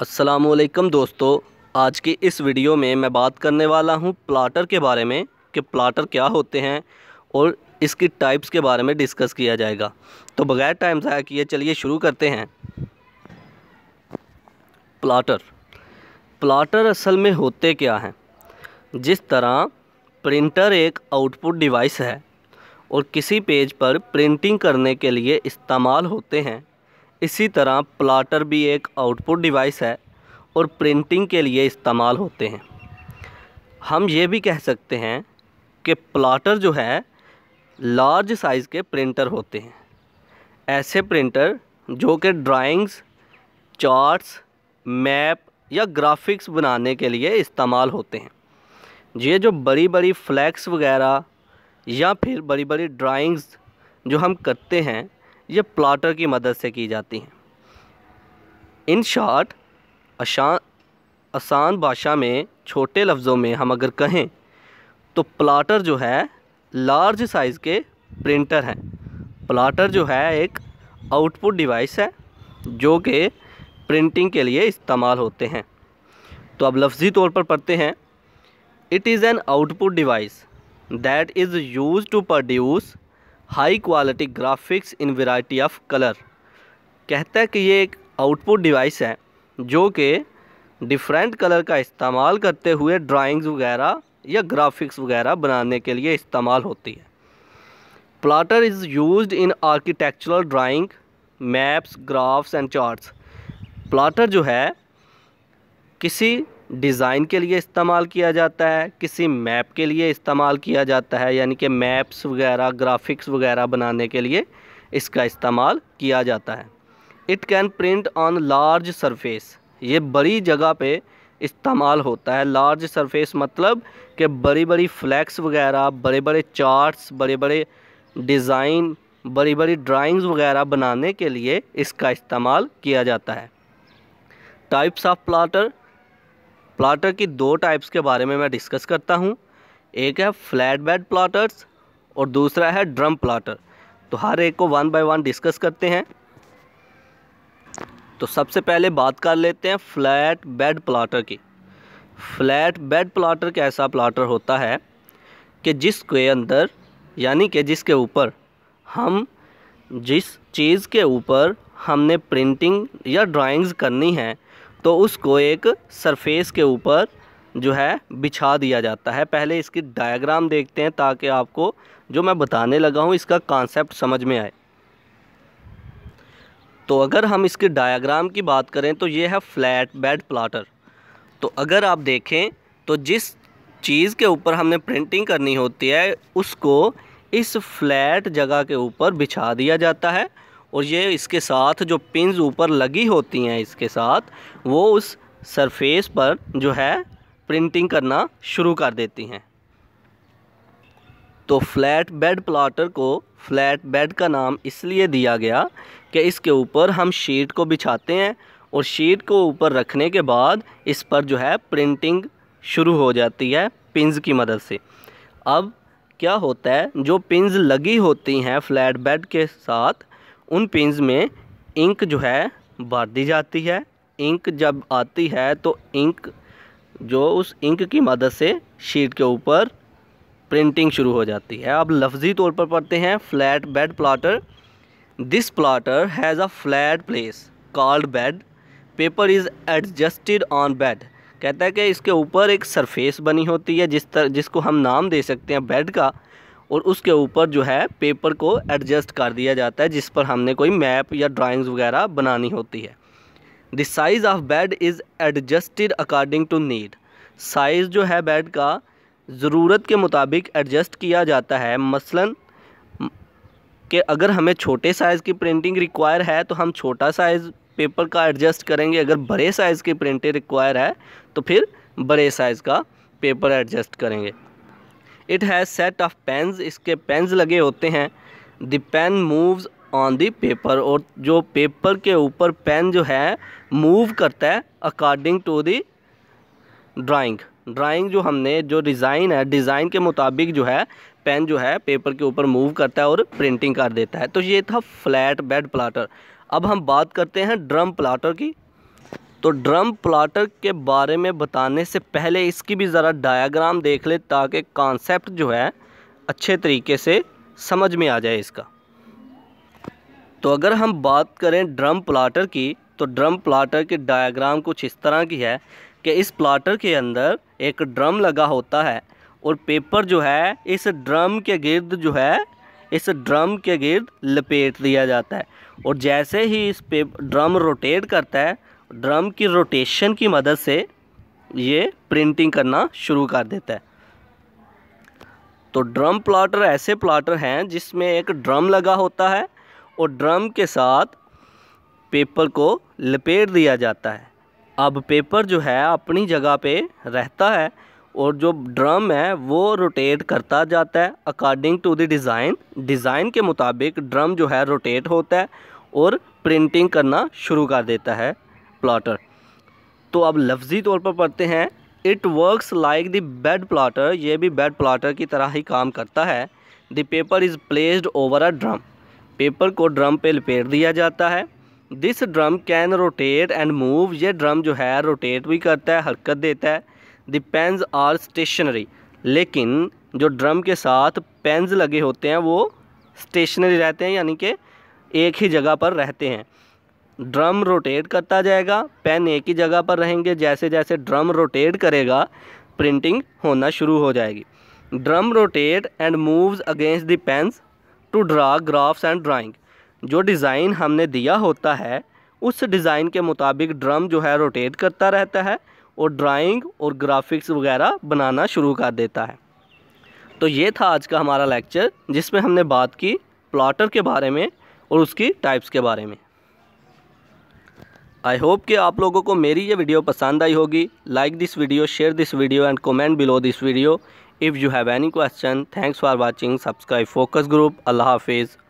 अस्सलामुअलैकुम दोस्तों, आज की इस वीडियो में मैं बात करने वाला हूं प्लाटर के बारे में कि प्लाटर क्या होते हैं और इसकी टाइप्स के बारे में डिस्कस किया जाएगा। तो बगैर टाइम ज़ाया किए चलिए शुरू करते हैं। प्लाटर असल में होते क्या हैं? जिस तरह प्रिंटर एक आउटपुट डिवाइस है और किसी पेज पर प्रिंटिंग करने के लिए इस्तेमाल होते हैं, इसी तरह प्लाटर भी एक आउटपुट डिवाइस है और प्रिंटिंग के लिए इस्तेमाल होते हैं। हम ये भी कह सकते हैं कि प्लाटर जो है लार्ज साइज़ के प्रिंटर होते हैं। ऐसे प्रिंटर जो कि ड्राइंग्स, चार्ट्स, मैप या ग्राफिक्स बनाने के लिए इस्तेमाल होते हैं। ये जो बड़ी बड़ी फ्लैक्स वगैरह या फिर बड़ी बड़ी ड्राइंग्स जो हम करते हैं, ये प्लाटर की मदद से की जाती हैं। इन शॉर्ट, आसान भाषा में, छोटे लफ्ज़ों में हम अगर कहें तो प्लाटर जो है लार्ज साइज़ के प्रिंटर हैं। प्लाटर जो है एक आउटपुट डिवाइस है जो कि प्रिंटिंग के लिए इस्तेमाल होते हैं। तो अब लफ्ज़ी तौर पर पढ़ते हैं। It is an output device that is used to produce high quality graphics in variety of colour. कहता है कि ये एक आउटपुट डिवाइस है जो कि डिफरेंट कलर का इस्तेमाल करते हुए ड्राइंग्स वगैरह या ग्राफिक्स वगैरह बनाने के लिए इस्तेमाल होती है। Plotter is used in architectural drawing, maps, graphs and charts. Plotter जो है किसी डिज़ाइन के लिए इस्तेमाल किया जाता है, किसी मैप के लिए इस्तेमाल किया जाता है, यानी कि मैप्स वगैरह, ग्राफिक्स वगैरह बनाने के लिए इसका इस्तेमाल किया जाता है। It can print on large surface. ये बड़ी जगह पे इस्तेमाल होता है। लार्ज सरफेस मतलब कि बड़ी बड़ी फ्लैक्स वगैरह, बड़े बड़े चार्ट्स, बड़े बड़े डिज़ाइन, बड़ी बड़ी ड्राइंग्स वगैरह बनाने के लिए इसका इस्तेमाल किया जाता है। Types of platter. प्लाटर की दो टाइप्स के बारे में मैं डिस्कस करता हूँ। एक है फ्लैट बेड प्लाटर्स और दूसरा है ड्रम प्लाटर। तो हर एक को वन बाय वन डिस्कस करते हैं। तो सबसे पहले बात कर लेते हैं फ्लैट बेड प्लाटर की। फ्लैट बेड प्लाटर कैसा प्लाटर होता है कि जिसके अंदर, यानी कि जिसके ऊपर हम जिस चीज़ के ऊपर हमने प्रिंटिंग या ड्राइंग्स करनी है तो उसको एक सरफेस के ऊपर जो है बिछा दिया जाता है। पहले इसकी डायग्राम देखते हैं ताकि आपको जो मैं बताने लगा हूँ इसका कॉन्सेप्ट समझ में आए। तो अगर हम इसके डायग्राम की बात करें तो ये है फ्लैट बेड प्लाटर। तो अगर आप देखें तो जिस चीज़ के ऊपर हमने प्रिंटिंग करनी होती है उसको इस फ्लैट जगह के ऊपर बिछा दिया जाता है और ये इसके साथ जो पिन्स ऊपर लगी होती हैं इसके साथ वो उस सरफेस पर जो है प्रिंटिंग करना शुरू कर देती हैं। तो फ्लैट बेड प्लाटर को फ्लैट बेड का नाम इसलिए दिया गया कि इसके ऊपर हम शीट को बिछाते हैं और शीट को ऊपर रखने के बाद इस पर जो है प्रिंटिंग शुरू हो जाती है पिन्स की मदद से। अब क्या होता है, जो पिन्स लगी होती हैं फ्लैट बेड के साथ, उन पिन्स में इंक जो है भर दी जाती है। इंक जब आती है तो इंक जो उस इंक की मदद से शीट के ऊपर प्रिंटिंग शुरू हो जाती है। अब लफ्ज़ी तौर पर पढ़ते हैं flatbed plotter. This plotter has a flat place called bed. Paper is adjusted on bed. कहता है कि इसके ऊपर एक सरफेस बनी होती है जिसको हम नाम दे सकते हैं बेड का, और उसके ऊपर जो है पेपर को एडजस्ट कर दिया जाता है जिस पर हमने कोई मैप या ड्राइंग्स वगैरह बनानी होती है। The size of bed is adjusted according to need. Size जो है बेड का ज़रूरत के मुताबिक एडजस्ट किया जाता है। मसलन कि अगर हमें छोटे साइज़ की प्रिंटिंग रिक्वायर है तो हम छोटा साइज़ पेपर का एडजस्ट करेंगे। अगर बड़े साइज़ की प्रिंटिंग रिक्वायर है तो फिर बड़े साइज़ का पेपर एडजस्ट करेंगे। It has set of pens. इसके पेन्स लगे होते हैं। The pen moves on the paper. और जो पेपर के ऊपर पेन जो है मूव करता है अकॉर्डिंग टू द ड्राइंग जो हमने जो डिज़ाइन है, डिज़ाइन के मुताबिक जो है पेन जो है पेपर के ऊपर मूव करता है और प्रिंटिंग कर देता है। तो ये था फ्लैट बेड प्लाटर। अब हम बात करते हैं ड्रम प्लाटर की। तो ड्रम प्लाटर के बारे में बताने से पहले इसकी भी ज़रा डायग्राम देख ले ताकि कॉन्सेप्ट जो है अच्छे तरीके से समझ में आ जाए इसका। तो अगर हम बात करें ड्रम प्लाटर की, तो ड्रम प्लाटर की डायग्राम कुछ इस तरह की है कि इस प्लाटर के अंदर एक ड्रम लगा होता है और पेपर जो है इस ड्रम के गिर्द लपेट दिया जाता है। और जैसे ही इस ड्रम रोटेट करता है, ड्रम की रोटेशन की मदद से ये प्रिंटिंग करना शुरू कर देता है। तो ड्रम प्लाटर ऐसे प्लाटर हैं जिसमें एक ड्रम लगा होता है और ड्रम के साथ पेपर को लपेट दिया जाता है। अब पेपर जो है अपनी जगह पे रहता है और जो ड्रम है वो रोटेट करता जाता है अकॉर्डिंग टू द डिज़ाइन के मुताबिक ड्रम जो है रोटेट होता है और प्रिंटिंग करना शुरू कर देता है प्लाटर। तो अब लफ्ज़ी तौर पर पढ़ते हैं। It works like the bed plotter, ये भी बेड प्लाटर की तरह ही काम करता है। The paper is placed over a drum, paper को ड्रम पे लपेट दिया जाता है। This drum can rotate and move, ये ड्रम जो है रोटेट भी करता है, हरकत देता है। द पेन्स आर स्टेशनरी, लेकिन जो ड्रम के साथ पेन्स लगे होते हैं वो स्टेशनरी रहते हैं, यानी कि एक ही जगह पर रहते हैं। ड्रम रोटेट करता जाएगा, पेन एक ही जगह पर रहेंगे। जैसे जैसे ड्रम रोटेट करेगा प्रिंटिंग होना शुरू हो जाएगी। Drum rotate and moves against the pens to draw graphs and drawing, जो डिज़ाइन हमने दिया होता है उस डिज़ाइन के मुताबिक ड्रम जो है रोटेट करता रहता है और ड्राइंग और ग्राफिक्स वगैरह बनाना शुरू कर देता है। तो ये था आज का हमारा लेक्चर जिसमें हमने बात की प्लाटर के बारे में और उसकी टाइप्स के बारे में। आई होप कि आप लोगों को मेरी ये वीडियो पसंद आई होगी। Like this video, share this video and comment below this video. If you have any question, thanks for watching. Subscribe focus group. अल्लाह हाफिज़।